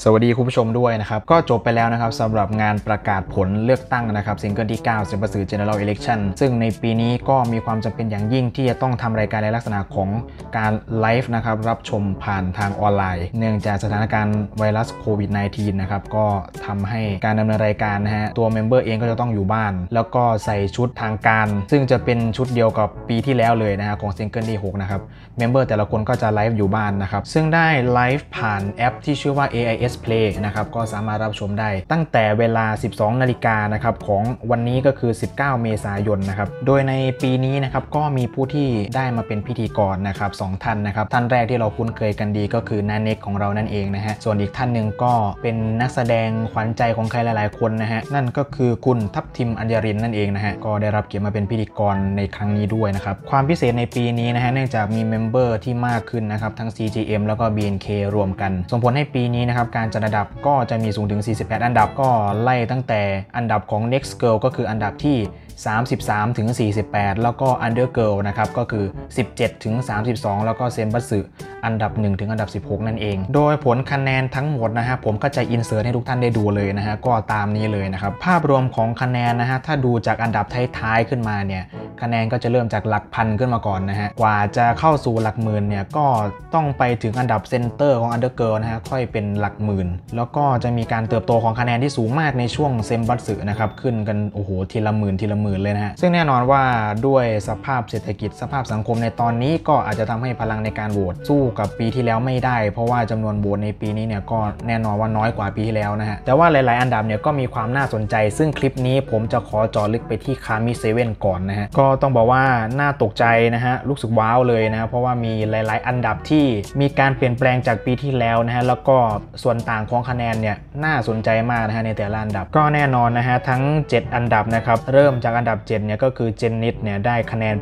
สวัสดีคุณผู้ชมด้วยนะครับก็จบไปแล้วนะครับสำหรับงานประกาศผลเลือกตั้งนะครับซิงเกิลที่9เซมบัส General Election ซึ่งในปีนี้ก็มีความจำเป็นอย่างยิ่งที่จะต้องทำรายการในลักษณะของการไลฟ์นะครับรับชมผ่านทางออนไลน์เนื่องจากสถานการณ์ไวรัสโควิด -19 นะครับก็ทำให้การดำเนินรายการนะฮะตัวเมมเบอร์เองก็จะต้องอยู่บ้านแล้วก็ใส่ชุดทางการซึ่งจะเป็นชุดเดียวกับปีที่แล้วเลยนะฮะของซิงเกิลที่6นะครับเมมเบอร์แต่ละคนก็จะไลฟ์อยู่บ้านนะครับซึ่งได้ไลฟ์ผ่านแอปที่ชื่อว่า AIS Play นะครับก็สามารถรับชมได้ตั้งแต่เวลา 12 นาฬิกานะครับของวันนี้ก็คือ 19 เมษายนนะครับโดยในปีนี้นะครับก็มีผู้ที่ได้มาเป็นพิธีกรนะครับ2ท่านนะครับท่านแรกที่เราคุ้นเคยกันดีก็คือนาเน็กของเรานั่นเองนะฮะส่วนอีกท่านหนึ่งก็เป็นนักแสดงขวัญใจของใครหลายๆคนนะฮะนั่นก็คือคุณทัพทิมอัญญรินนั่นเองนะฮะก็ได้รับเกียรติมาเป็นพิธีกรในครั้งนี้ด้วยนะครับความพิเศษในปีนี้นะฮะเนื่องจากมีเมมเบอร์ที่มากขึ้นนะครับทั้ง CGM แล้วก็ BNK รวมกันส่งผลให้ปีนี้นะครับการจัดอันดับก็จะมีสูงถึง48อันดับก็ไล่ตั้งแต่อันดับของ Next Girl ก็คืออันดับที่33ถึง48แล้วก็ Under Girl นะครับก็คือ17ถึง32แล้วก็เซมบัสึอันดับ1ถึงอันดับ16นั่นเองโดยผลคะแนนทั้งหมดนะฮะผมก็จะอินเสิร์ตให้ทุกท่านได้ดูเลยนะฮะก็ตามนี้เลยนะครับภาพรวมของคะแนนนะฮะถ้าดูจากอันดับท้ายๆขึ้นมาเนี่ยคะแนนก็จะเริ่มจากหลักพันขึ้นมาก่อนนะฮะกว่าจะเข้าสู่หลักหมื่นเนี่ยก็ต้องไปถึงอันดับเซนเตอร์ของ Under Girl นะฮะค่อยเป็นหลักหมื่นแล้วก็จะมีการเติบโตของคะแนนที่สูงมากในช่วงเซมบัสึนะครับขึ้นกันโอ้โหทีละหมื่นเลยนะฮะซึ่งแน่นอนว่าด้วยสภาพเศรษฐกิจสภาพสังคมในตอนนี้ก็อาจจะทำให้พลังในการโหวตสู้กับปีที่แล้วไม่ได้เพราะว่าจำนวนโหวตในปีนี้เนี่ยก็แน่นอนว่าน้อยกว่าปีที่แล้วนะฮะแต่ว่าหลายๆอันดับเนี่ยก็มีความน่าสนใจซึ่งคลิปนี้ผมจะขอเจาะลึกไปที่คามิเซเว่นก่อนนะฮะก็ต้องบอกว่าน่าตกใจนะฮะรู้สึกว้าวเลยนะเพราะว่ามีหลายๆอันดับที่มีการเปลี่ยนแปลงจากปีที่แล้วนะฮะแล้วก็ส่วนต่างของคะแนนเนี่ยน่าสนใจมากนะฮะในแต่ละอันดับก็แน่นอนนะฮะทั้ง7อันดับนะครับเริ่มจากอันดับ7เนี่ยก็คือเจนนิสเนี่ยได้คะแนนไป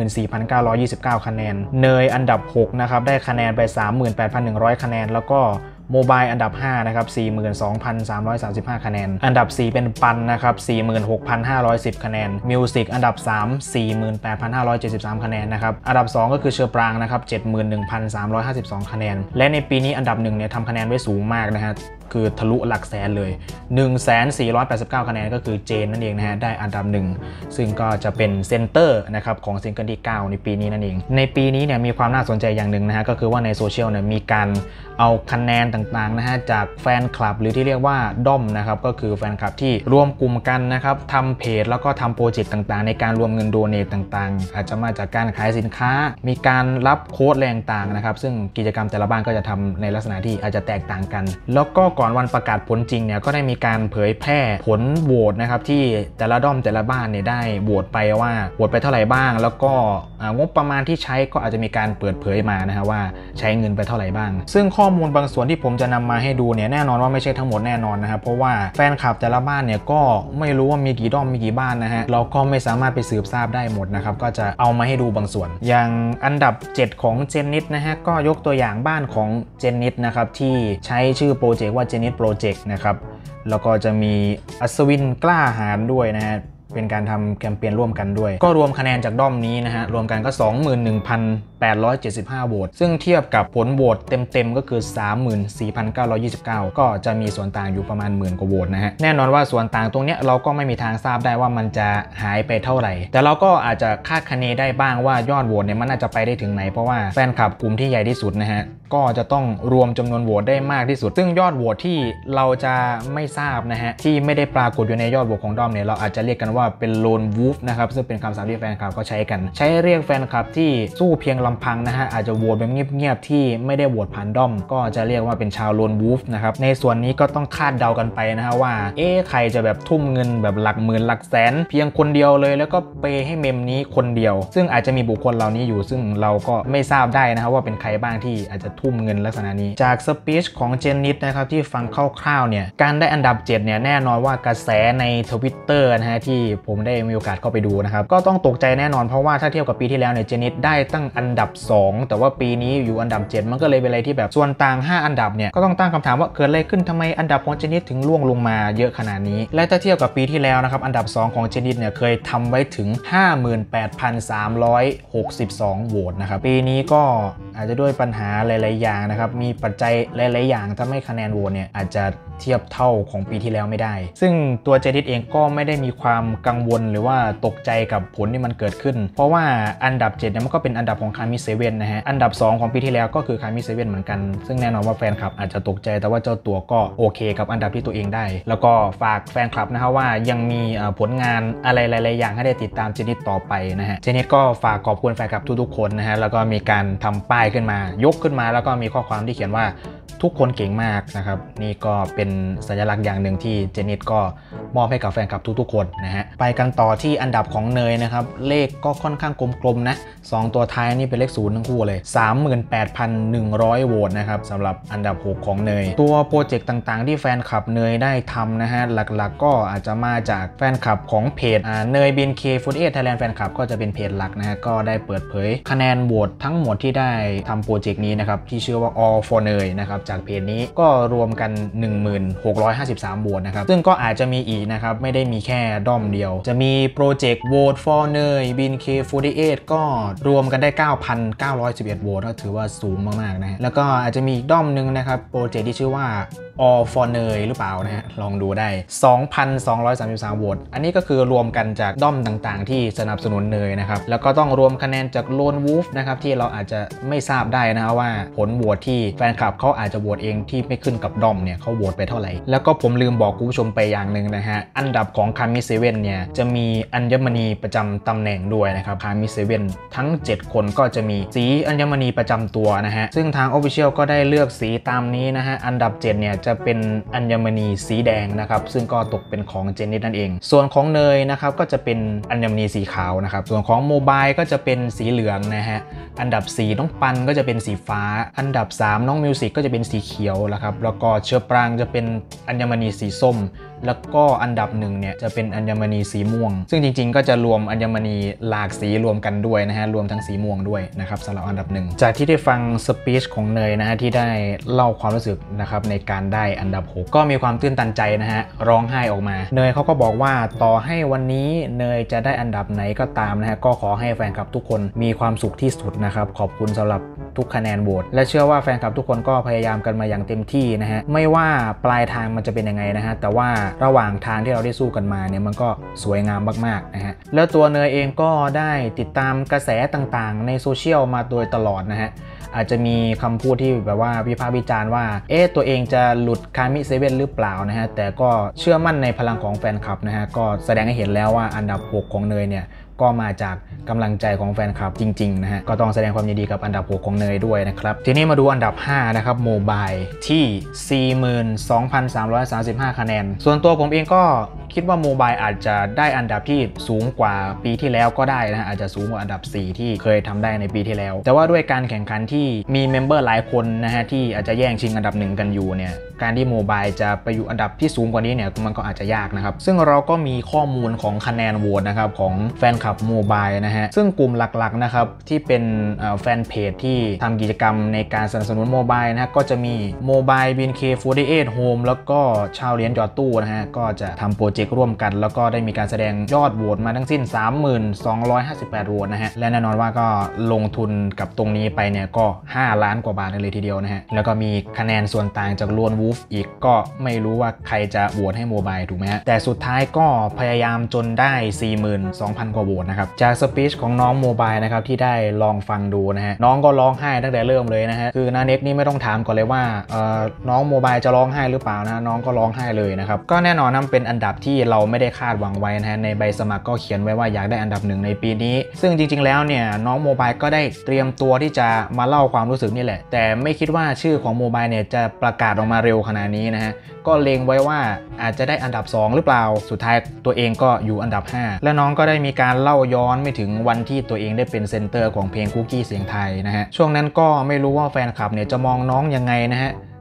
34,929 คะแนนเนยอันดับ6นะครับได้คะแนนไป 38,100 คะแนนแล้วก็โมบายอันดับ5นะครับ 42,335 คะแนนอันดับ4เป็นปันนะครับ 46,510 คะแนนมิวสิกอันดับ3 48,573 คะแนนนะครับอันดับ2ก็คือเชอร์ปรางนะครับ 71,352 คะแนนและในปีนี้อันดับ1เนี่ยทำคะแนนไว้สูงมากนะฮะคือทะลุหลักแสนเลย 1,489 คะแนนก็คือเจนนั่นเองนะฮะได้อันดับ1ซึ่งก็จะเป็นเซนเตอร์นะครับของซิงเกิลที่9ในปีนี้นั่นเองในปีนี้เนี่ยมีความน่าสนใจอย่างหนึ่งนะฮะก็คือว่าในโซเชียลเนี่ยมีการเอาคะแนนต่างๆนะฮะจากแฟนคลับหรือที่เรียกว่าด้อมนะครับก็คือแฟนคลับที่รวมกลุ่มกันนะครับทำเพจแล้วก็ทำโปรเจกต์ต่างๆในการรวมเงินโดเนทต่างๆอาจจะมาจากการขายสินค้ามีการรับโค้ดแรงต่างๆนะครับซึ่งกิจกรรมแต่ละบ้านก็จะทำในลักษณะที่อาจจะแตกต่างกันแล้วก็ก่อนวันประกาศผลจริงเนี่ยก็ได้มีการเผยแพร่ผลโหวตนะครับที่แต่ละด้อมแต่ละบ้านเนี่ยได้โหวตไปว่าโหวตไปเท่าไหร่บ้างแล้วก็งบประมาณที่ใช้ก็อาจจะมีการเปิดเผยมานะฮะว่าใช้เงินไปเท่าไหร่บ้างซึ่งข้อมูลบางส่วนที่ผมจะนำมาให้ดูเนี่ยแน่นอนว่าไม่ใช่ทั้งหมดแน่นอนนะครับเพราะว่าแฟนคลับแต่ละบ้านเนี่ยก็ไม่รู้ว่ามีกี่ด้อมมีกี่บ้านนะฮะเราก็ไม่สามารถไปสืบทราบได้หมดนะครับก็จะเอามาให้ดูบางส่วนอย่างอันดับ7ของเจนนิสนะฮะก็ยกตัวอย่างบ้านของเจนนิสนะครับที่ใช้ชื่อโปรเจกต์ว่าเจนนิสโปรเจกต์นะครับแล้วก็จะมีอัศวินกล้าหาญด้วยนะฮะเป็นการทำแคมเปญร่วมกันด้วยก็รวมคะแนนจากด้อมนี้นะฮะรวมกันก็ 21,875 โหวตซึ่งเทียบกับผลโหวตเต็มๆก็คือ 34,929 ก็จะมีส่วนต่างอยู่ประมาณหมื่นกว่าโหวตนะฮะแน่นอนว่าส่วนต่างตรงเนี้ยเราก็ไม่มีทางทราบได้ว่ามันจะหายไปเท่าไหร่แต่เราก็อาจจะคาดคะเนได้บ้างว่ายอดโหวตเนี่ยมันน่าจะไปได้ถึงไหนเพราะว่าแฟนคลับกลุ่มที่ใหญ่ที่สุดนะฮะก็จะต้องรวมจำนวนโหวตได้มากที่สุดซึ่งยอดโหวตที่เราจะไม่ทราบนะฮะที่ไม่ได้ปรากฏอยู่ในยอดโหวตของด้อมเนี่ยเราอาจจะเรียกกันว่าเป็นโลนวูฟนะครับซึ่งเป็นคำศัพท์ที่แฟนคลับก็ใช้กันใช้เรียกแฟนคลับที่สู้เพียงลำพังนะฮะอาจจะโหวตแบบเงียบๆที่ไม่ได้โหวตผ่านด้อมก็จะเรียกว่าเป็นชาวโลนวูฟนะครับในส่วนนี้ก็ต้องคาดเดากันไปนะฮะว่าใครจะแบบทุ่มเงินแบบหลักหมื่นหลักแสนเพียงคนเดียวเลยแล้วก็เปย์ให้เมมนี้คนเดียวซึ่งอาจจะมีบุคคลเหล่านี้อยู่ซึ่งเราก็ไม่ทราบได้นะครับว่าเป็นใครบ้างที่อาจจะทุ่มเงินลักษณะนี้จากสปีชของเจนนิสนะครับที่ฟังคร่าวๆเนี่ยการได้อันดับ7เนี่ยแน่นอนว่ากระแสใน Twitter นะฮะที่ผมได้มีโอกาสเข้าไปดูนะครับก็ต้องตกใจแน่นอนเพราะว่าถ้าเทียบกับปีที่แล้วเนี่ยเจนิสได้ตั้งอันดับ2แต่ว่าปีนี้อยู่อันดับ7มันก็เลยเป็นอะไรที่แบบส่วนต่าง5อันดับเนี่ยก็ต้องตั้งคำถามว่าเกิดอะไรขึ้นทำไมอันดับของเจนิสถึงล่วงลงมาเยอะขนาดนี้และถ้าเทียบกับปีที่แล้วนะครับอันดับ2ของเจนิสเนี่ยเคยทำไว้ถึง 58,362 โหวตนะครับปีนี้ก็อาจจะด้วยปัญหาหลายๆอย่างนะครับมีปัจจัยหลายๆอย่างทำให้คะแนนโหวตเนี่ยอาจจะเทียบเท่าของปีที่แล้วไม่ได้ซึ่งตัวเจนิสเองก็ไม่ได้มีความกังวลหรือว่าตกใจกับผลที่มันเกิดขึ้นเพราะว่าอันดับ7เนี่ยมันก็เป็นอันดับของคามิเซเว่นนะฮะอันดับ2ของปีที่แล้วก็คือคามิเซเว่นเหมือนกันซึ่งแน่นอนว่าแฟนคลับอาจจะตกใจแต่ว่าเจ้าตัวก็โอเคกับอันดับที่ตัวเองได้แล้วก็ฝากแฟนคลับนะฮะว่ายังมีผลงานอะไรหลายๆอย่างให้ได้ติดตามเจนิสต่อไปนะฮะเจนิสก็ฝากขอบคุณแฟนคลับทุกๆคนนะฮะแล้วก็มีการทำป้ายขึ้นมายกขึ้นมาแล้วก็มีข้อความที่เขียนว่าทุกคนเก่งมากนะครับนี่ก็เป็นสัญลักษณ์อย่างหนึ่งที่เจนิสก็มอบให้กับแฟนคลับทุกๆคนนะฮะไปกันต่อที่อันดับของเนยนะครับเลขก็ค่อนข้างกลมๆนะ2ตัวท้ายนี่เป็นเลข0ทั้งคู่เลย 38,100 โหวตนะครับสำหรับอันดับ6ของเนยตัวโปรเจกต์ต่างๆที่แฟนคลับเนยได้ทำนะฮะหลักๆก็อาจจะมาจากแฟนคลับของเพจเนย BNK48 Thailand แฟนคลับก็จะเป็นเพจหลักนะฮะก็ได้เปิดเผยคะแนนโหวตทั้งหมดที่ได้ทำโปรเจกต์นี้นะครับที่ชื่อว่า All for เนยนะครับจากเพจนี้ก็รวมกัน 1653 โหวตนะครับซึ่งก็อาจจะมีอีกนะครับไม่ได้มีแค่ด้อมเดียวจะมีโปรเจกต์ Vote for เนย BNK48 ก็รวมกันได้ 9,911 โหวตก็ถือว่าสูงมากๆนะฮะแล้วก็อาจจะมีอีกด้อมนึงนะครับโปรเจกต์ที่ชื่อว่า All for เนยหรือเปล่านะฮะลองดูได้ 2,233 โหวตอันนี้ก็คือรวมกันจากด้อมต่างๆที่สนับสนุนเนยนะครับแล้วก็ต้องรวมคะแนนจาก Lone Wolf นะครับที่เราอาจจะไม่ทราบได้นะว่าผลโหวตที่แฟนคลับเขาอาจจะโหวตเองที่ไม่ขึ้นกับด้อมเนี่ยเขาโหวตไปเท่าไหร่แล้วก็ผมลืมบอกคุณผู้ชมไปอย่างหนึ่งนะฮะอันดับของคามิเซเว่นเนี่ยจะมีอัญมณีประจำตำแหน่งด้วยนะครับคามิเซเว่นทั้ง7คนก็จะมีสีอัญมณีประจำตัวนะฮะซึ่งทาง Official ก็ได้เลือกสีตามนี้นะฮะอันดับ7เนี่ยจะเป็นอัญมณีสีแดงนะครับซึ่งก็ตกเป็นของเจนนิสนั่นเองส่วนของเนยนะครับก็จะเป็นอัญมณีสีขาวนะครับส่วนของโมบายก็จะเป็นสีเหลืองนะฮะอันดับ4น้องปันก็จะเป็นสีฟ้าอันดับ3น้องมิวสิกก็จะเป็นสีเขียวนะครับแล้วก็เชอปรางจะเป็นอัญมณีสีส้มแล้วก็อันดับ1เนี่ยจะเป็นอัญมณีสีม่วงซึ่งจริงๆก็จะรวมอัญมณีหลากสีรวมกันด้วยนะฮะรวมทั้งสีม่วงด้วยนะครับสำหรับอันดับ1จากที่ได้ฟังสปีชของเนยนะฮะที่ได้เล่าความรู้สึกนะครับในการได้อันดับ6ก็มีความตื้นตันใจนะฮะร้องไห้ออกมาเนยเขาก็บอกว่าต่อให้วันนี้เนยจะได้อันดับไหนก็ตามนะฮะก็ขอให้แฟนคลับทุกคนมีความสุขที่สุดนะครับขอบคุณสำหรับทุกคะแนนโหวตและเชื่อว่าแฟนคลับทุกคนก็พยายามกันมาอย่างเต็มที่นะฮะไม่ว่าปลายทางมันจะเป็นยังไงนะฮะแต่ว่าระหว่างทางที่เราได้สู้กันมาเนี่ยมันก็สวยงามมากๆนะฮะแล้วตัวเนยเองก็ได้ติดตามกระแสต่างๆในโซเชียลมาโดยตลอดนะฮะอาจจะมีคำพูดที่แบบว่าวิพากษ์วิจารณ์ว่าตัวเองจะหลุดคามิเซเว่นหรือเปล่านะฮะแต่ก็เชื่อมั่นในพลังของแฟนคลับนะฮะก็แสดงให้เห็นแล้วว่าอันดับ6ของเนยเนี่ยก็มาจากกำลังใจของแฟนคลับจริงๆนะฮะก็ต้องแสดงความยินดีกับอันดับ6ของเนยด้วยนะครับทีนี้มาดูอันดับ5นะครับโมบายที่ 42,335 คะแนนส่วนตัวผมเองก็คิดว่าโมบายอาจจะได้อันดับที่สูงกว่าปีที่แล้วก็ได้นะอาจจะสูงกว่าอันดับ4ที่เคยทำได้ในปีที่แล้วแต่ว่าด้วยการแข่งขันที่มีเมมเบอร์หลายคนนะฮะที่อาจจะแย่งชิงอันดับ1กันอยู่เนี่ยการที่โมบายจะไปอยู่อันดับที่สูงกว่านี้เนี่ยมันก็อาจจะยากนะครับซึ่งเราก็มีข้อมูลของคะแนนโหวตนะครับของแฟนคลับโมบายนะฮะซึ่งกลุ่มหลักๆนะครับที่เป็นแฟนเพจที่ทำกิจกรรมในการสนับสนุนโมบายนะฮะก็จะมีโมบาย BNK48 Home แล้วก็ชาวเหรียญหยอดตู้นะฮะก็จะทำโปรเจกต์ร่วมกันแล้วก็ได้มีการแสดงยอดโหวตมาทั้งสิ้น 3258 โหวตนะฮะและแน่นอนว่าก็ลงทุนกับตรงนี้ไปเนี่ยก็5 ล้านกว่าบาทเลยทีเดียวนะฮะแล้วก็มีคะแนนส่วนต่างจากLone Wolfอีกก็ไม่รู้ว่าใครจะโหวตให้โมบายถูกไหมฮะแต่สุดท้ายก็พยายามจนได้ 42,000 กว่าโหวตนะครับจากสปีชของน้องโมบายนะครับที่ได้ลองฟังดูนะฮะน้องก็ร้องไห้ตั้งแต่เริ่มเลยนะฮะคือนาเน็กนี่ไม่ต้องถามก่อนเลยว่าน้องโมบายจะร้องไห้หรือเปล่านะน้องก็ร้องไห้เลยนะครับก็แน่นอนนั่นเป็นอันดับที่เราไม่ได้คาดหวังไว้นะฮะในใบสมัครก็เขียนไว้ว่าอยากได้อันดับ1ในปีนี้ซึ่งจริงๆแล้วเนี่ยน้องโมบายก็ได้เตรียมตัวที่จะมาเล่าความรู้สึกนี่แหละแต่ไม่คิดว่าชื่อของโมบายเนี่ยจะประกาศออกมาเร็วขนาดนี้นะฮะก็เล็งไว้ว่าอาจจะได้อันดับ2หรือเปล่าสุดท้ายตัวเองก็อยู่อันดับ5และน้องก็ได้มีการเล่าย้อนไม่ถึงวันที่ตัวเองได้เป็นเซนเตอร์ของเพลงคุกกี้เสียงไทยนะฮะช่วงนั้นก็ไม่รู้ว่าแฟนคลับเนี่ยจะมองน้องยังไงนะฮะ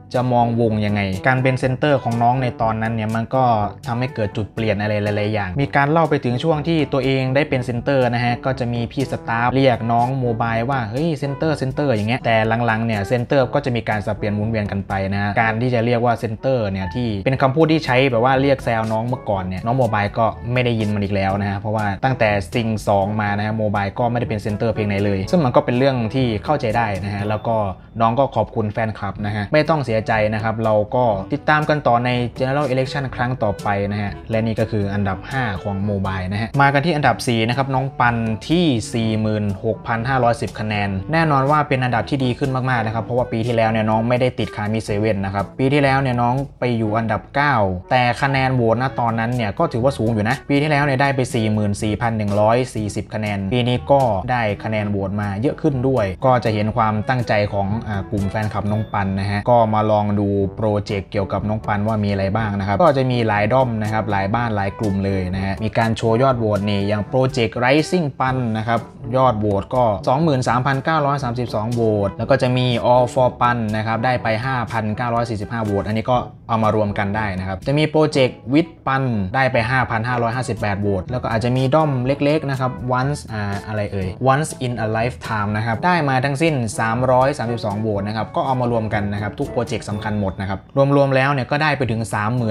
จะมองวงยังไงการเป็นเซนเตอร์ของน้องในตอนนั้นเนี่ยมันก็ทำให้เกิดจุดเปลี่ยนอะไรหลายๆอย่างมีการเล่าไปถึงช่วงที่ตัวเองได้เป็นเซนเตอร์นะฮะก็จะมีพี่สตาฟเรียกน้องโมบายว่าเฮ้ยเซนเตอร์อย่างเงี้ยแต่หลังๆเนี่ยเซนเตอร์ก็จะมีการสับเปลี่ยนหมุนเวียนกันไปนะการที่จะเรียกว่าเซนเตอร์เนี่ยที่เป็นคำพูดที่ใช้แบบว่าเรียกแซวน้องเมื่อก่อนเนี่ยน้องโมบายก็ไม่ได้ยินมันอีกแล้วนะฮะเพราะว่าตั้งแต่ซิง2มานะฮะโมบายก็ไม่ได้เป็นเซนเตอร์เพลงไหนเลยซึ่งมันก็เป็นเรื่องที่เข้าใจได้นะฮะแล้วก็น้องก็ขอบคุณแฟนคลับนะฮะไม่ต้องเสียใจนะครับเราก็ติดตามกันต่อใน General Election ครั้งต่อไปนะฮะและนี่ก็คืออันดับ5ของโมบายนะฮะมากันที่อันดับ4นะครับน้องปันที่ 46,510 คะแนนแน่นอนว่าเป็นอันดับที่ดีขึ้นมากๆนะครับเพราะว่าปีที่แล้วเนี่ยน้องไม่ได้ติดคามิเซเว่นนะครับปีที่แล้วเนี่ยน้องไปอยู่อันดับ9แต่คะแนนโหวตณตอนนั้นเนี่ยก็ถือว่าสูงอยู่นะปีที่แล้วเนี่ยได้ไป 44,140 คะแนนปีนี้ก็ได้คะแนนโหวตมาเยอะขึ้นด้วยก็จะเห็นความตั้งใจของกลุ่มแฟนคลับน้องปันนะฮะก็มาลองดูโปรเจกต์เกี่ยวกับน้องปันว่ามีอะไรบ้างนะครับก็จะมีหลายด้อมนะครับหลายบ้านหลายกลุ่มเลยนะฮะมีการโชว์ยอดโหวตนี่อย่างโปรเจกต์ Rising ปันนะครับยอดโหวตก็ 23,932 โหวตแล้วก็จะมี All for ปันนะครับได้ไป 5,945 โหวตอันนี้ก็เอามารวมกันได้นะครับจะมีโปรเจกต์วิดปันได้ไป 5,558 โหวตแล้วก็อาจจะมีด้อมเล็กๆนะครับ once in a lifetime นะครับได้มาทั้งสิ้น332โหวตนะครับก็เอามารวมกันนะครับทุกโปรเจกต์สำคัญหมดนะครับรวมๆแล้วเนี่ยก็ได้ไปถึง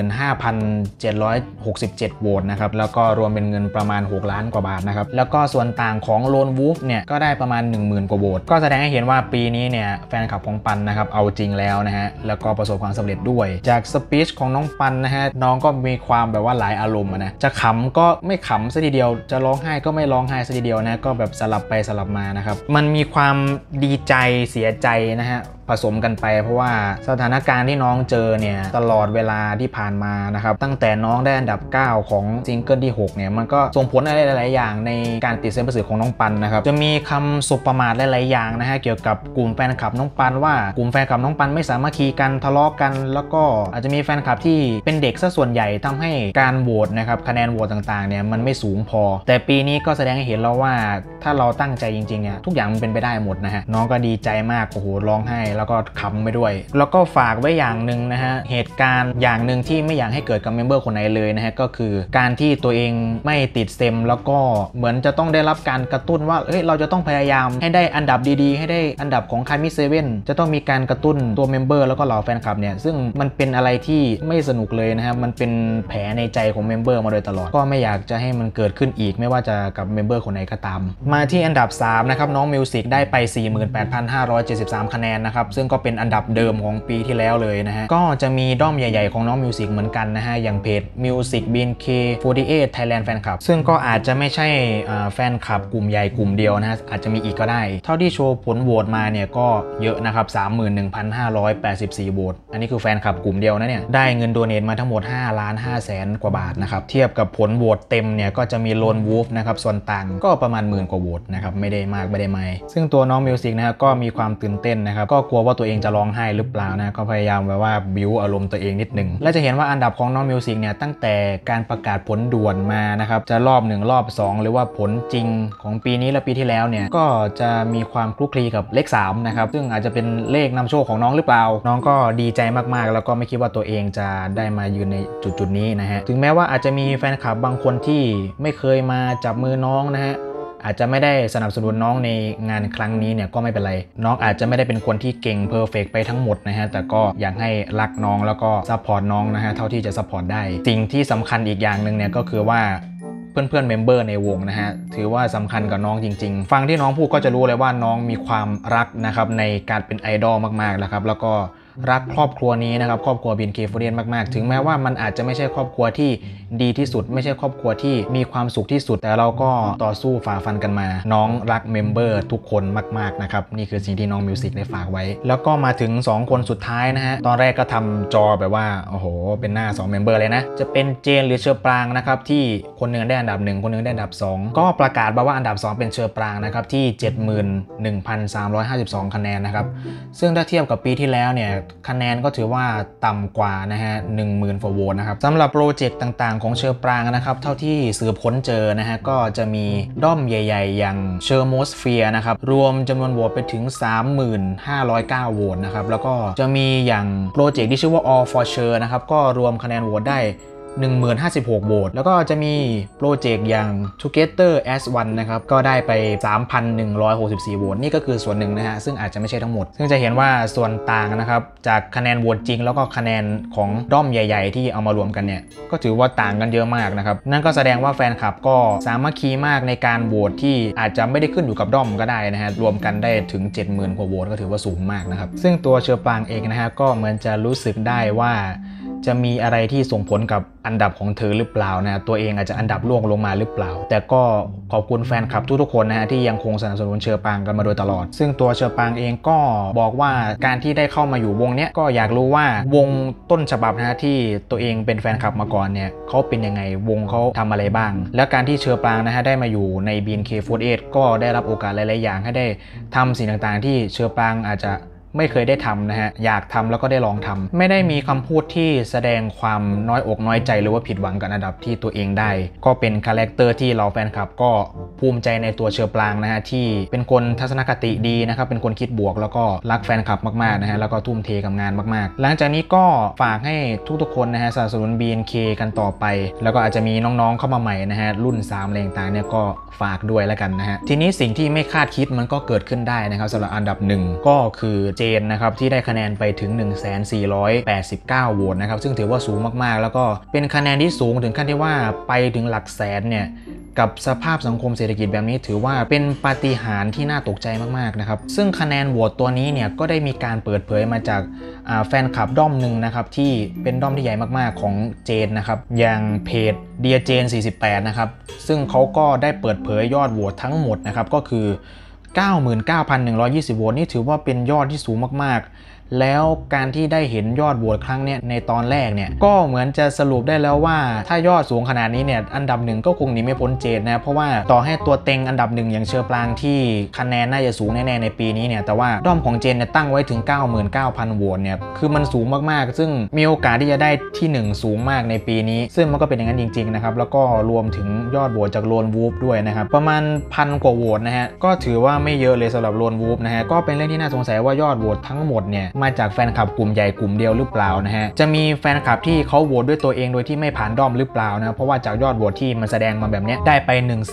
35,767 โหวตนะครับแล้วก็รวมเป็นเงินประมาณ6ล้านกว่าบาทนะครับแล้วก็ส่วนต่างของโลนวูฟเนี่ยก็ได้ประมาณ 10,000 กว่าโหวตก็แสดงให้เห็นว่าปีนี้เนี่ยแฟนคลับของปันนะครับเอาจริงแล้วนะฮะแล้วก็ประสบความสำเร็จด้วยจากสปีชของน้องปันนะฮะน้องก็มีความแบบว่าหลายอารมณ์นะจะขำก็ไม่ขำซะทีเดียวจะร้องไห้ก็ไม่ร้องไห้ซะทีเดียวนะก็แบบสลับไปสลับมานะครับมันมีความดีใจเสียใจนะฮะผสมกันไปเพราะว่าสถานการณ์ที่น้องเจอเนี่ยตลอดเวลาที่ผ่านมานะครับตั้งแต่น้องได้อันดับ9ของซิงเกิลที่6เนี่ยมันก็ส่งผลอะไรหลายๆอย่างในการติดเส้นประสาทของน้องปันนะครับจะมีคำสบประมาทหลายๆอย่างนะฮะเกี่ยวกับกลุ่มแฟนคลับน้องปันว่ากลุ่มแฟนคลับน้องปันไม่สามัคคีกันทะเลาะกันแล้วก็อาจจะมีแฟนคลับที่เป็นเด็กซะส่วนใหญ่ทำให้การโหวตนะครับคะแนนโหวตต่างๆเนี่ยมันไม่สูงพอแต่ปีนี้ก็แสดงให้เห็นแล้วว่าถ้าเราตั้งใจจริงๆทุกอย่างมันเป็นไปได้หมดนะฮะน้องก็ดีใจมากโอ้โหร้องไห้แล้วก็ขำไปด้วยแล้วก็ฝากไว้อย่างหนึ่งนะฮะเหตุการณ์อย่างหนึ่งที่ไม่อยากให้เกิดกับเมมเบอร์คนไหนเลยนะฮะก็คือการที่ตัวเองไม่ติดเซมแล้วก็เหมือนจะต้องได้รับการกระตุ้นว่าเฮ้ยเราจะต้องพยายามให้ได้อันดับดีๆให้ได้อันดับของคามิเซเว่นจะต้องมีการกระตุ้นตัวเมมเบอร์แล้วก็เหล่าแฟนคลับเนี่ยซึ่งมันเป็นอะไรที่ไม่สนุกเลยนะฮะมันเป็นแผลในใจของเมมเบอร์มาโดยตลอดก็ไม่อยากจะให้มันเกิดขึ้นอีกไม่ว่าจะกับเมมเบอร์คนไหนก็ตามมาที่อันดับ3นะครับน้องมิวสิกได้ไป 48,573 คะแนนนะครับซึ่งก็เป็นอันดับเดิมของปีที่แล้วเลยนะฮะก็จะมีด้อมใหญ่ๆของน้องมิวสิกเหมือนกันนะฮะอย่างเพจ Music BNK48 Thailand Fan Club ซึ่งก็อาจจะไม่ใช่แฟนคลับกลุ่มใหญ่กลุ่มเดียวนะฮะอาจจะมีอีกก็ได้เท่าที่โชว์ผลโหวตมาเนี่ยก็เยอะนะครับ 31,584 โหวตอันนี้คือแฟนคลับกลุ่มเดียวนะเนี่ยได้เงินโดเนทมาทั้งหมด5,500,000 กว่าบาทนะครับเทียบกับผลโหวตเต็มเนี่ยก็จะมีโลนวูฟนะครับส่วนต่างก็ประมาณ10,000 กว่าโหวตนะครับไม่ได้มากไม่ได้ไม่ซึ่งตัวน้องมิวสิกนะก็มีความตื่นเต้นนะครับก็กลัวว่าตัวเองจะร้องไห้หรือเปล่านะก็พยายามแบบว่าบิวอารมณ์ตัวเองนิดหนึ่งและจะเห็นว่าอันดับของน้องมิวสิกเนี่ยตั้งแต่การประกาศผลด่วนมานะครับจะรอบ1รอบ2หรือว่าผลจริงของปีนี้และปีที่แล้วเนี่ยก็จะมีความคลุกคลีกับเลข3นะครับซึ่งอาจจะเป็นเลขนำโชคของน้องหรือเปล่าน้องก็ดีใจมากๆแล้วก็ไม่คิดว่าตัวเองจะได้มายืนในจุดนี้นะฮะถึงแม้ว่าอาจจะมีแฟนคลับบางคนที่ไม่เคยมาจับมือน้องนะฮะอาจจะไม่ได้สนับสนุนน้องในงานครั้งนี้เนี่ยก็ไม่เป็นไรน้องอาจจะไม่ได้เป็นคนที่เก่งเพอร์เฟกต์ไปทั้งหมดนะฮะแต่ก็อยากให้รักน้องแล้วก็ซัพพอร์ตน้องนะฮะเท่าที่จะซัพพอร์ตได้สิ่งที่สำคัญอีกอย่างหนึ่งเนี่ยก็คือว่าเพื่อนเมมเบอร์ในวงนะฮะถือว่าสำคัญกับน้องจริงๆฟังที่น้องพูดก็จะรู้เลยว่าน้องมีความรักนะครับในการเป็นไอดอลมากๆนะครับแล้วก็รักครอบครัวนี้นะครับครอบครัว BNK48 มากๆถึงแม้ว่ามันอาจจะไม่ใช่ครอบครัวที่ดีที่สุดไม่ใช่ครอบครัวที่มีความสุขที่สุดแต่เราก็ต่อสู้ฝ่าฟันกันมาน้องรักเมมเบอร์ทุกคนมากๆนะครับนี่คือสิ่งที่น้องมิวสิกได้ฝากไว้แล้วก็มาถึง2คนสุดท้ายนะฮะตอนแรกก็ทำจอแบบว่าโอ้โหเป็นหน้า2เมมเบอร์เลยนะจะเป็นเจนหรือเชอปรางนะครับที่คนหนึ่งได้อันดับ1คนหนึ่งได้อันดับ2ก็ประกาศมาว่าอันดับ2เป็นเชอปรางนะครับที่ 71,352 คะแนนนะครับซึ่งถ้าเทียบกับปีที่แล้วเนี่ยคะแนนก็ถือว่าต่ำกว่านะฮะ 10,000 กว่าโหวตนะครับสำหรับโปรเจกต์ต่างๆของเชอปรางนะครับเท่าที่สืบค้นเจอนะฮะก็จะมีด้อมใหญ่ๆอย่างเชอร์โมสเฟียร์นะครับรวมจำนวนโหวตไปถึง 35,009 โหวตนะครับแล้วก็จะมีอย่างโปรเจกต์ที่ชื่อว่า All for Cher นะครับก็รวมคะแนนโหวตได้10,056 โหวตแล้วก็จะมีโปรเจกต์อย่าง Together as One นะครับก็ได้ไป 3,164 โหวตนี่ก็คือส่วนหนึ่งนะฮะซึ่งอาจจะไม่ใช่ทั้งหมดซึ่งจะเห็นว่าส่วนต่างนะครับจากคะแนนโหวตจริงแล้วก็คะแนนของด้อมใหญ่ๆที่เอามารวมกันเนี่ยก็ถือว่าต่างกันเยอะมากนะครับนั่นก็แสดงว่าแฟนคลับก็สามัคคีมากในการโหวตที่อาจจะไม่ได้ขึ้นอยู่กับด้อมก็ได้นะฮะรวมกันได้ถึง 70,000 กว่าโหวตก็ถือว่าสูงมากนะครับซึ่งตัวเชอปรางเองนะฮะก็เหมือนจะรู้สึกได้ว่าจะมีอะไรที่ส่งผลกับอันดับของเธอหรือเปล่านะตัวเองอาจจะอันดับล่วงลงมาหรือเปล่าแต่ก็ขอบคุณแฟนคลับทุกๆคนนะฮะที่ยังคงสนับสนุนเชอปรางกันมาโดยตลอดซึ่งตัวเชอปรางเองก็บอกว่าการที่ได้เข้ามาอยู่วงเนี้ยก็อยากรู้ว่าวงต้นฉบับนะฮะที่ตัวเองเป็นแฟนคลับมาก่อนเนี่ยเขาเป็นยังไงวงเขาทำอะไรบ้างและการที่เชอปรางนะฮะได้มาอยู่ใน BNK48 ก็ได้รับโอกาสหลายๆอย่างให้ได้ทำสิ่งต่างๆที่เชอปรางอาจจะไม่เคยได้ทำนะฮะอยากทำแล้วก็ได้ลองทำไม่ได้มีคำพูดที่แสดงความน้อยอกน้อยใจหรือว่าผิดหวังกับอันดับที่ตัวเองได้ก็เป็นคาแรคเตอร์ที่เราแฟนคลับก็ภูมิใจในตัวเชอปรางนะฮะที่เป็นคนทัศนคติดีนะครับเป็นคนคิดบวกแล้วก็รักแฟนคลับมากๆนะฮะแล้วก็ทุ่มเทกับงานมากๆหลังจากนี้ก็ฝากให้ทุกๆคนนะฮะสนับสนุน BNK กันต่อไปแล้วก็อาจจะมีน้องๆเข้ามาใหม่นะฮะรุ่น3อะไรต่างๆเนี่ยก็ฝากด้วยแล้วกันนะฮะทีนี้สิ่งที่ไม่คาดคิดมันก็เกิดขึ้นได้นะครับสำหรับอันดับ1ก็คือเจนนะครับที่ได้คะแนนไปถึง 1,489 โหวตนะครับซึ่งถือว่าสูงมากๆแล้วก็เป็นคะแนนที่สูงถึงขั้นที่ว่าไปถึงหลักแสนเนี่ยกับสภาพสังคมเศรษฐกิจแบบนี้ถือว่าเป็นปาฏิหาริย์ที่น่าตกใจมากๆนะครับซึ่งคะแนนโหวตตัวนี้เนี่ยก็ได้มีการเปิดเผยมาจากแฟนคลับด้อมหนึ่งนะครับที่เป็นด้อมที่ใหญ่มากๆของเจนนะครับอย่างเพจ Dear Jane 48นะครับซึ่งเขาก็ได้เปิดเผยยอดโหวตทั้งหมดนะครับก็คือ 99,120 โหวตนี่ถือว่าเป็นยอดที่สูงมากๆแล้วการที่ได้เห็นยอดโหวตครั้งเนี้ยในตอนแรกเนี่ยก็เหมือนจะสรุปได้แล้วว่าถ้ายอดสูงขนาดนี้เนี่ยอันดับ1ก็คงหนีไม่พ้นเจนนะเพราะว่าต่อให้ตัวเต็งอันดับ1อย่างเชอปรางที่คะแนนน่าจะสูงแน่ๆในปีนี้เนี่ยแต่ว่าด้อมของเจนเนี่ยตั้งไว้ถึง 99,000 โหวตเนี่ยคือมันสูงมากๆซึ่งมีโอกาสที่จะได้ที่1สูงมากในปีนี้ซึ่งมันก็เป็นอย่างนั้นจริงๆนะครับแล้วก็รวมถึงยอดโหวตจากโลนวูฟด้วยนะครับประมาณ 1,000 กว่าโหวตนะฮะก็ถือว่าไม่เยอะเลยสำหรับโลนวูฟนะฮะก็เป็นเรื่องที่น่าสงสัยว่ายอดโหวตทั้งหมดเนี่ยมาจากแฟนคลับกลุ่มใหญ่กลุ่มเดียวหรือเปล่านะฮะจะมีแฟนคลับที่เขาโหวตด้วยตัวเองโดยที่ไม่ผ่านด้อมหรือเปล่านะเพราะว่าจากยอดโหวตที่มันแสดงมาแบบนี้ได้ไป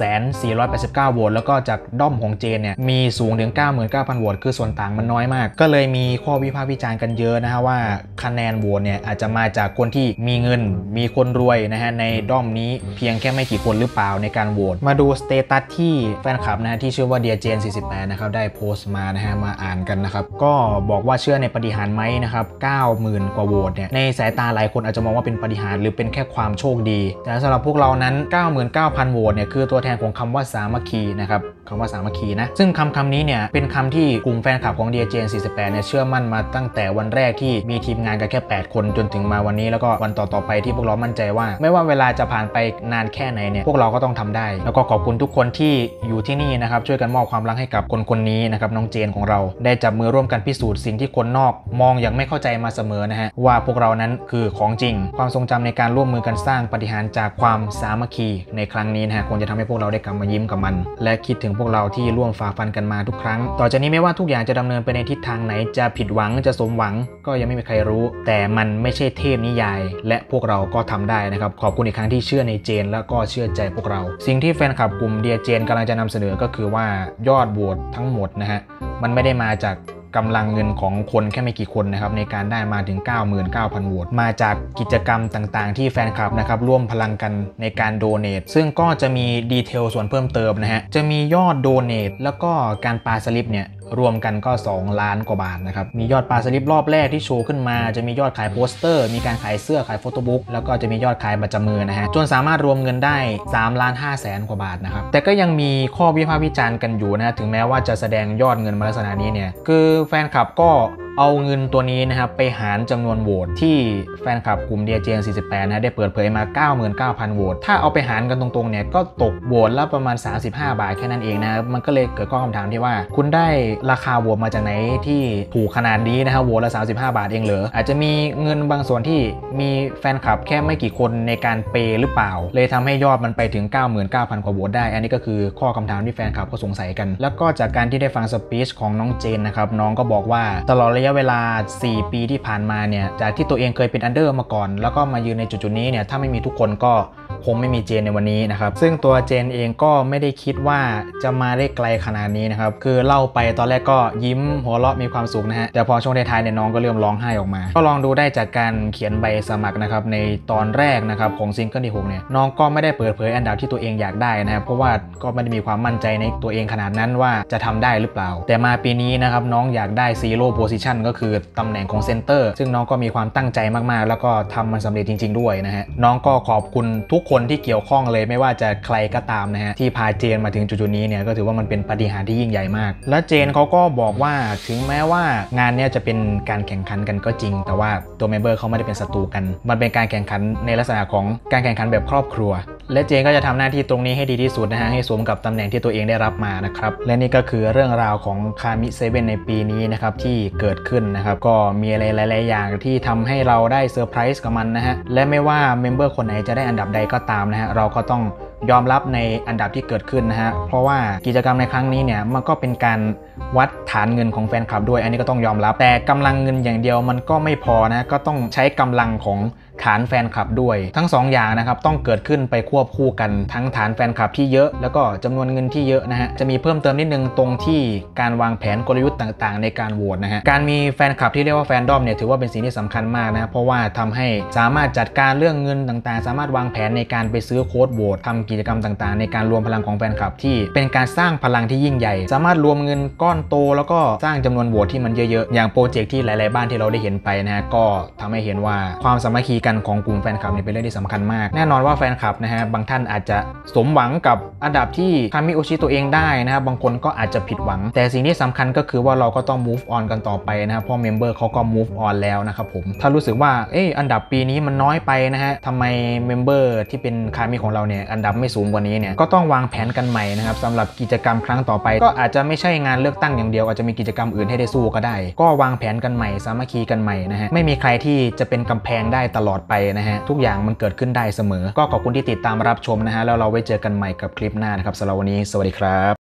1,489 โหวตแล้วก็จากด้อมของเจนเนี่ยมีสูงถึง 99,000 โหวตคือส่วนต่างมันน้อยมากก็เลยมีข้อวิพากษ์วิจารณ์กันเยอะนะฮะว่าคะแนนโหวตเนี่ยอาจจะมาจากคนที่มีเงินมีคนรวยนะฮะในด้อมนี้เพียงแค่ไม่กี่คนหรือเปล่าในการโหวตมาดูสเตตัสที่แฟนคลับนะฮะที่ชื่อว่า Dear Jane 48นะครับได้โพสต์มานะฮะมาอ่านกันนะครับก็บอกว่าเชื่อในปาฏิหาริย์ไหมนะครับ 90,000 กว่าโหวตเนี่ยในสายตาหลายคนอาจจะมองว่าเป็นปาฏิหาริย์หรือเป็นแค่ความโชคดีแต่สำหรับพวกเรานั้น 99,000 โหวตเนี่ยคือตัวแทนของคำว่าสามัคคีนะครับคำว่าสามัคคีนะซึ่งคำนี้เนี่ยเป็นคำที่กลุ่มแฟนคลับของ Dear Jane 48เนี่ยเชื่อมั่นมาตั้งแต่วันแรกที่มีทีมงานกันแค่8คนจนถึงมาวันนี้แล้วก็วันต่อๆไปที่พวกเรามั่นใจว่าไม่ว่าเวลาจะผ่านไปนานแค่ไหนเนี่ยพวกเราก็ต้องทำได้แล้วก็ขอบคุณทุกคนที่อยู่ที่นี่นะครับช่วยกันมอบความรักให้กับคนนี้นะครับน้องเจนของเราได้จับมือร่วมกันพิสูจน์สิ่งที่คนนอกมองอย่างไม่เข้าใจมาเสมอนะฮะว่าพวกเรานั้นคือของจริงความทรงจำในการร่วมมือกันสร้างปาฏิหาริย์จากความสามัคคีในครั้งนี้นะฮะคงจะทำให้พวกเราได้กลับมายิ้มกับมันและคิดถึงพวกเราที่ร่วมฝ่าฟันกันมาทุกครั้งต่อจากนี้ไม่ว่าทุกอย่างจะดำเนินไปในทิศทางไหนจะผิดหวังจะสมหวังก็ยังไม่มีใครรู้แต่มันไม่ใช่เทพนิยายและพวกเราก็ทำได้นะครับขอบคุณอีกครั้งที่เชื่อในเจนและก็เชื่อใจพวกเราสิ่งที่แฟนคลับกลุ่มDear Janeกำลังจะนำเสนอก็คือว่ายอดโหวตทั้งหมดนะฮะมันไม่ได้มาจากกำลังเงินของคนแค่ไม่กี่คนนะครับในการได้มาถึง 99,000 โหวตมาจากกิจกรรมต่างๆที่แฟนคลับนะครับร่วมพลังกันในการโดเนทซึ่งก็จะมีดีเทลส่วนเพิ่มเติมนะฮะจะมียอดโดเนทแล้วก็การปาสลิปเนี่ยรวมกันก็2 ล้านกว่าบาทนะครับมียอดปาสลิปรอบแรกที่โชว์ขึ้นมาจะมียอดขายโปสเตอร์มีการขายเสื้อขายโฟโต้บุ๊กแล้วก็จะมียอดขายประจำมือนะฮะจนสามารถรวมเงินได้3,500,000 กว่าบาทนะครับแต่ก็ยังมีข้อวิพากษ์วิจารณ์กันอยู่นะถึงแม้ว่าจะแสดงยอดเงินมาลักษณะนี้เนี่ยคือแฟนคลับก็เอาเงินตัวนี้นะครับไปหารจำนวนโหวตที่แฟนคลับกลุ่ม Dear Jane 48นะได้เปิดเผยมา 99,000 โหวตถ้าเอาไปหารกันตรงๆเนี่ยก็ตกโหวตละประมาณ35 บาทแค่นั้นเองนะครับมันก็เลยเกิดข้อคำถามที่ว่าคุณได้ราคาโหวตมาจากไหนที่ถูกขนาดนี้นะครับโหวตละ35 บาทเองเหรออาจจะมีเงินบางส่วนที่มีแฟนคลับแค่ไม่กี่คนในการเปย์หรือเปล่าเลยทำให้ยอดมันไปถึง 99,000 กว่าโหวตได้อันนี้ก็คือข้อคำถามที่แฟนคลับเขาสงสัยกันแล้วก็จากการที่ได้ฟังสปีชของน้องเจนนะครับน้องก็บอกว่าตลอดระยะเวลา4 ปีที่ผ่านมาเนี่ยจากที่ตัวเองเคยเป็นอันเดอร์มาก่อนแล้วก็มายืนในจุดๆนี้เนี่ยถ้าไม่มีทุกคนก็คงไม่มีเจนในวันนี้นะครับซึ่งตัวเจนเองก็ไม่ได้คิดว่าจะมาได้ไกลขนาดนี้นะครับคือเล่าไปตอนแรกก็ยิ้มหัวเราะมีความสุขนะฮะแต่พอช่วงท้ายๆเนี่ยน้องก็เริ่มร้องไห้ออกมาก็ลองดูได้จากการเขียนใบสมัครนะครับในตอนแรกนะครับของซิงเกิลที่6เนี่ยน้องก็ไม่ได้เปิดเผยอันดับที่ตัวเองอยากได้นะครับเพราะว่าก็ไม่ได้มีความมั่นใจในตัวเองขนาดนั้นว่าจะทำได้หรือเปล่าแต่มาปีนี้นะครับน้องอยากได้ซีโร่โพซิชันก็คือตำแหน่งของเซนเตอร์ซึ่งน้องก็มีความตั้งใจมากๆแล้วก็ทำมันสำเร็จจริงๆด้วยนะฮะน้องก็ขอบคุณทุกคนที่เกี่ยวข้องเลยไม่ว่าจะใครก็ตามนะฮะที่พาเจนมาถึงจุดๆนี้เนี่ยก็ถือว่ามันเป็นปาฏิหาริย์ที่ยิ่งใหญ่มากและเจนเขาก็บอกว่าถึงแม้ว่างานนี้จะเป็นการแข่งขันกันก็จริงแต่ว่าตัวเมมเบอร์เขาไม่ได้เป็นศัตรูกันมันเป็นการแข่งขันในลักษณะของการแข่งขันแบบครอบครัวและเจนก็จะทำหน้าที่ตรงนี้ให้ดีที่สุดนะฮะให้สมกับตำแหน่งที่ตัวเองได้รับมานะครับและนี่ก็คือเรื่องราวของคามิเซเว่นในปีนี้นะครับที่เกิดขึ้นนะครับก็มีอะไรหลายๆอย่างที่ทำให้เราได้เซอร์ไพรส์กับมันนะฮะและไม่ว่าเมมเบอร์คนไหนจะได้อันดับใดก็ตามนะฮะเราก็ต้องยอมรับในอันดับที่เกิดขึ้นนะฮะเพราะว่ากิจกรรมในครั้งนี้เนี่ยมันก็เป็นการวัดฐานเงินของแฟนคลับด้วยอันนี้ก็ต้องยอมรับแต่กำลังเงินอย่างเดียวมันก็ไม่พอนะก็ต้องใช้กำลังของฐานแฟนคลับด้วยทั้ง2 อย่างนะครับต้องเกิดขึ้นไปควบคู่กันทั้งฐานแฟนคลับที่เยอะแล้วก็จำนวนเงินที่เยอะนะฮะจะมีเพิ่มเติมนิดนึงตรงที่การวางแผนกลยุทธ์ต่างๆในการโหวตนะฮะการมีแฟนคลับที่เรียกว่าแฟนดอมเนี่ยถือว่าเป็นสิ่งที่สำคัญมากนะเพราะว่าทำให้สามารถจัดการเรื่องเงินต่างๆสามารถวางแผนในการไปซื้อโค้ดโหวตทำกิจกรรมต่างๆในการรวมพลังของแฟนคลับที่เป็นการสร้างพลังที่ยิ่งใหญ่สามารถรวมเงินก้อนโตแล้วก็สร้างจำนวนโหวตที่มันเยอะๆอย่างโปรเจกต์ที่หลายๆบ้านที่เราได้เห็นไปนะฮะก็ทำให้เห็นว่าความสามัคคีกันของกลุ่มแฟนคลับเป็นเรื่องที่สำคัญมากแน่นอนว่าแฟนคลับนะฮะบางท่านอาจจะสมหวังกับอันดับที่คามิโอชิตัวเองได้นะครับบางคนก็อาจจะผิดหวังแต่สิ่งที่สำคัญก็คือว่าเราก็ต้อง move on กันต่อไปนะครับเพราะเมมเบอร์เขาก็ move on แล้วนะครับผมถ้ารู้สึกว่าอันดับปีนี้มันน้อยไปนะฮะทำไมเมมเบอร์ที่เป็นคามิของเราเนี่ยอันดับไม่สูงกว่านี้เนี่ยก็ต้องวางแผนกันใหม่นะครับสำหรับกิจกรรมครั้งต่อไปก็อาจจะไม่ใช่งานเลือกตั้งอย่างเดียวอาจจะมีกิจกรรมอื่นให้ได้สู้ก็ได้ก็วางแผนกันใหม่สามัคคีกันใหม่นะฮะไม่มีใครที่จะเป็นกำแพงได้ตลอดไปนะฮะทุกอย่างมันเกิดขึ้นได้เสมอก็ขอบคุณที่ติดตามรับชมนะฮะแล้วเราไว้เจอกันใหม่กับคลิปหน้านะครับสำหรับวันนี้สวัสดีครับ